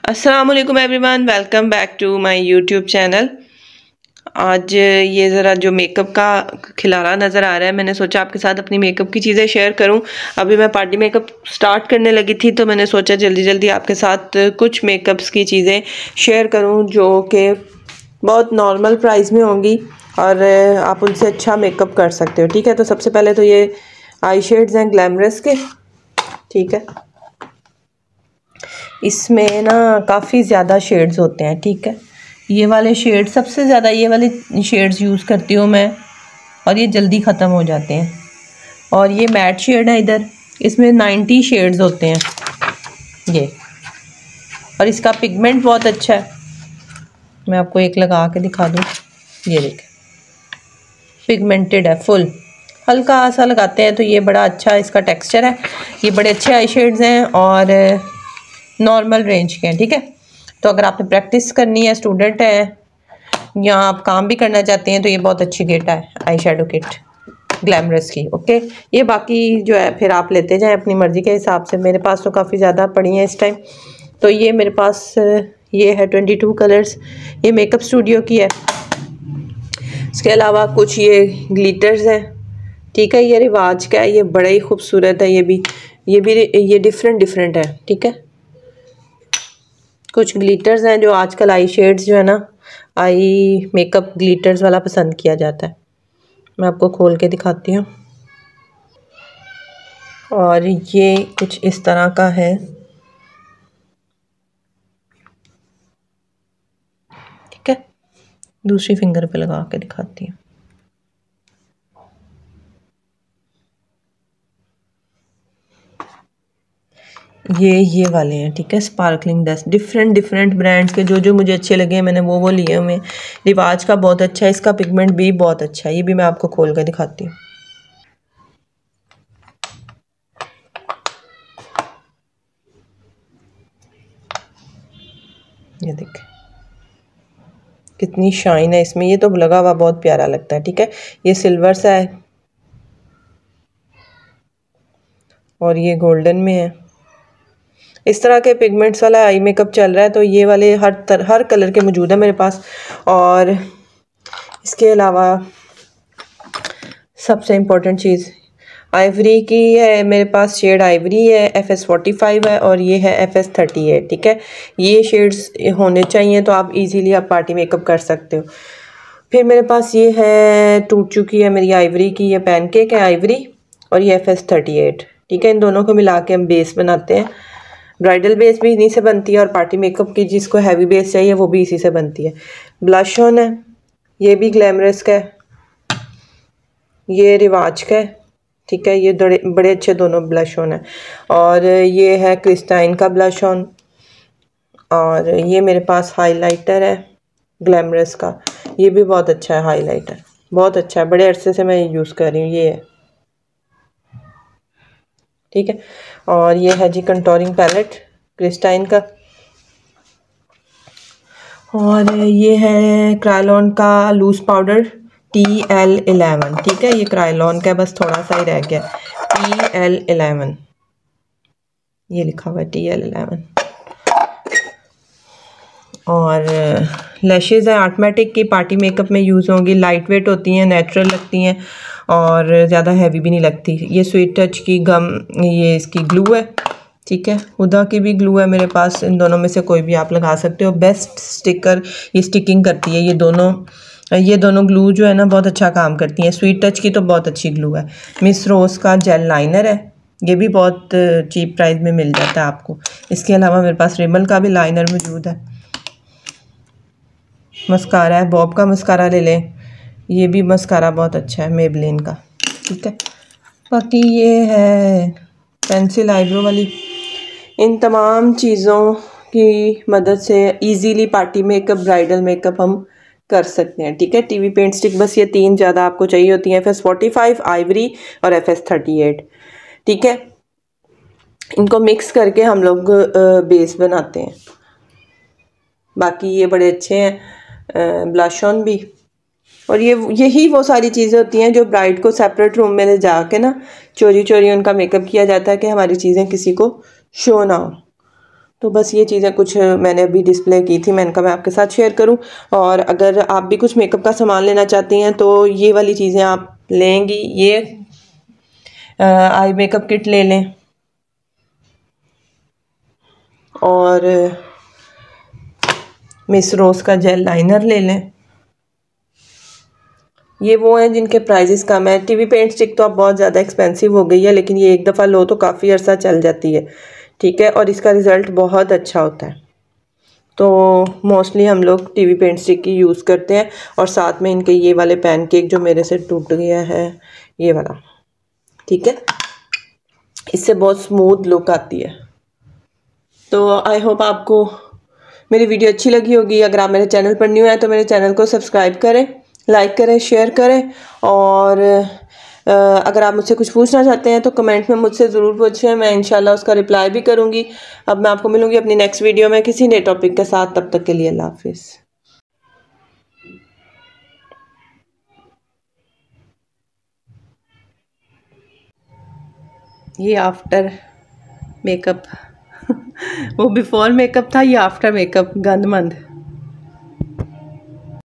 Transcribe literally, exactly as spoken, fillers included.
अस्सलाम वालेकुम everyone, welcome back to my YouTube channel. आज ये ज़रा जो मेकअप का खिलारा नज़र आ रहा है, मैंने सोचा आपके साथ अपनी मेकअप की चीज़ें शेयर करूं। अभी मैं पार्टी मेकअप स्टार्ट करने लगी थी तो मैंने सोचा जल्दी जल्दी आपके साथ कुछ मेकअप्स की चीज़ें शेयर करूं जो कि बहुत नॉर्मल प्राइस में होंगी और आप उनसे अच्छा मेकअप कर सकते हो। ठीक है, तो सबसे पहले तो ये आई शेड्स हैं ग्लैमरस के। ठीक है, इसमें ना काफ़ी ज़्यादा शेड्स होते हैं। ठीक है, ये वाले शेड्स सबसे ज़्यादा ये वाले शेड्स यूज़ करती हूँ मैं और ये जल्दी ख़त्म हो जाते हैं। और ये मैट शेड है, इधर इसमें नाइन्टी शेड्स होते हैं ये, और इसका पिगमेंट बहुत अच्छा है। मैं आपको एक लगा के दिखा दूँ, ये देखें पिगमेंटेड है, फुल हल्का सा लगाते हैं तो ये बड़ा अच्छा इसका टेक्सचर है। ये बड़े अच्छे आई शेड्स हैं और नॉर्मल रेंज के हैं। ठीक है, तो अगर आपने प्रैक्टिस करनी है, स्टूडेंट है या आप काम भी करना चाहते हैं तो ये बहुत अच्छी किट है आई शेडो किट ग्लैमरस की। ओके, ये बाकी जो है फिर आप लेते जाएं अपनी मर्ज़ी के हिसाब से। मेरे पास तो काफ़ी ज़्यादा पड़ी हैं इस टाइम, तो ये मेरे पास ये है ट्वेंटी टू कलर्स, ये मेकअप स्टूडियो की है। इसके अलावा कुछ ये ग्लिटर्स हैं। ठीक है, ये रिवाज का है, ये बड़ा ही खूबसूरत है। ये भी ये भी ये डिफरेंट डिफरेंट है। ठीक है, कुछ ग्लिटर्स हैं जो आजकल आई शेड्स जो है ना, आई मेकअप ग्लिटर्स वाला पसंद किया जाता है। मैं आपको खोल के दिखाती हूँ। और ये कुछ इस तरह का है। ठीक है, दूसरी फिंगर पे लगा के दिखाती हूँ। ये ये वाले हैं। ठीक है, sparkling dust, different different brands के जो जो मुझे अच्छे लगे मैंने वो वो लिए हुए। रिवाज का बहुत अच्छा है, इसका पिगमेंट भी बहुत अच्छा है। ये भी मैं आपको खोल कर दिखाती हूँ। ये देखें कितनी शाइन है इसमें, ये तो लगा हुआ बहुत प्यारा लगता है। ठीक है, ये सिल्वर सा है और ये गोल्डन में है। इस तरह के पिगमेंट्स वाला आई मेकअप चल रहा है, तो ये वाले हर तर, हर कलर के मौजूद है मेरे पास। और इसके अलावा सबसे इम्पोर्टेंट चीज़ आइवरी की है मेरे पास। शेड आइवरी है, एफ एस फोर्टी फाइव है और ये है एफ एस थर्टी एट। ठीक है, ये शेड्स होने चाहिए तो आप इजीली आप पार्टी मेकअप कर सकते हो। फिर मेरे पास ये है, टूट चुकी है मेरी आइवरी की, ये पैनकेक है आइवरी और ये एफ एस थर्टी एट। ठीक है, इन दोनों को मिला के हम बेस बनाते हैं। ब्राइडल बेस भी इन्हीं से बनती है और पार्टी मेकअप की जिसको हैवी बेस चाहिए वो भी इसी से बनती है। ब्लश ऑन है, ये भी ग्लैमरस का है, ये रिवाज का है। ठीक है, ये बड़े बड़े अच्छे दोनों ब्लश ऑन है। और ये है क्रिस्टाइन का ब्लश ऑन। और ये मेरे पास हाइलाइटर है ग्लैमरस का, ये भी बहुत अच्छा है हाइलाइटर, बहुत अच्छा है, बड़े अरसे से मैं यूज़ कर रही हूँ, ये है। ठीक है, और ये है जी कंटोरिंग पैलेट क्रिस्टाइन का। और ये है क्रायलॉन का loose powder T L eleven. ठीक है, ये क्रायलॉन का बस थोड़ा सा ही रह गया, टी एल इलेवन ये लिखा हुआ है, टी एल इलेवन। और लैशेज़ है आर्टमेटिक की, पार्टी मेकअप में यूज़ होंगी, लाइट वेट होती हैं, नेचुरल लगती हैं और ज़्यादा हैवी भी नहीं लगती। ये स्वीट टच की गम, ये इसकी ग्लू है। ठीक है, हुदा की भी ग्लू है मेरे पास, इन दोनों में से कोई भी आप लगा सकते हो। बेस्ट स्टिकर, ये स्टिकिंग करती है, ये दोनों ये दोनों ग्लू जो है ना बहुत अच्छा काम करती हैं। स्वीट टच की तो बहुत अच्छी ग्लू है। मिस रोज़ का जेल लाइनर है, ये भी बहुत चीप प्राइस में मिल जाता है आपको। इसके अलावा मेरे पास रिमल का भी लाइनर मौजूद है। मस्कारा है, बॉब का मस्कारा ले लें, ये भी मस्कारा बहुत अच्छा है मेबलिन का। ठीक है, बाकी ये है पेंसिल आईब्रो वाली। इन तमाम चीज़ों की मदद से easily party makeup, bridal makeup हम कर सकते हैं। ठीक है, टीवी पेंट स्टिक, बस ये तीन ज़्यादा आपको चाहिए होती हैं, F S forty five, ivory और एफ एस थर्टी एट। ठीक है, इनको मिक्स करके हम लोग बेस बनाते हैं। बाकी ये बड़े अच्छे हैं ब्लश ऑन भी। और ये यही वो सारी चीज़ें होती हैं जो ब्राइड को सेपरेट रूम में ले जाके ना चोरी चोरी उनका मेकअप किया जाता है कि हमारी चीज़ें किसी को शो ना हो। तो बस ये चीज़ें कुछ मैंने अभी डिस्प्ले की थी, मैंने कहा मैं आपके साथ शेयर करूं। और अगर आप भी कुछ मेकअप का सामान लेना चाहती हैं तो ये वाली चीज़ें आप लेंगी, ये आई मेकअप किट ले लें और मिस रोज़ का जेल लाइनर ले लें। ये वो हैं जिनके प्राइजेस कम है। टीवी पेंट स्टिक तो अब बहुत ज़्यादा एक्सपेंसिव हो गई है, लेकिन ये एक दफ़ा लो तो काफ़ी अर्सा चल जाती है, ठीक है, और इसका रिज़ल्ट बहुत अच्छा होता है। तो मोस्टली हम लोग टीवी पेंट स्टिक की यूज़ करते हैं। और साथ में इनके ये वाले पैनकेक जो मेरे से टूट गया है, ये वाला, ठीक है, इससे बहुत स्मूथ लुक आती है। तो आई होप आपको मेरी वीडियो अच्छी लगी होगी। अगर आप मेरे चैनल पर न्यू हैं तो मेरे चैनल को सब्सक्राइब करें, लाइक करें, शेयर करें। और अगर आप मुझसे कुछ पूछना चाहते हैं तो कमेंट में मुझसे ज़रूर पूछें, मैं इंशाल्लाह उसका रिप्लाई भी करूँगी। अब मैं आपको मिलूँगी अपनी नेक्स्ट वीडियो में किसी नए टॉपिक के साथ। तब तक के लिए अल्लाह हाफिज़। ये आफ्टर मेकअप वो बिफोर मेकअप था, ये आफ्टर मेकअप गंदमंद।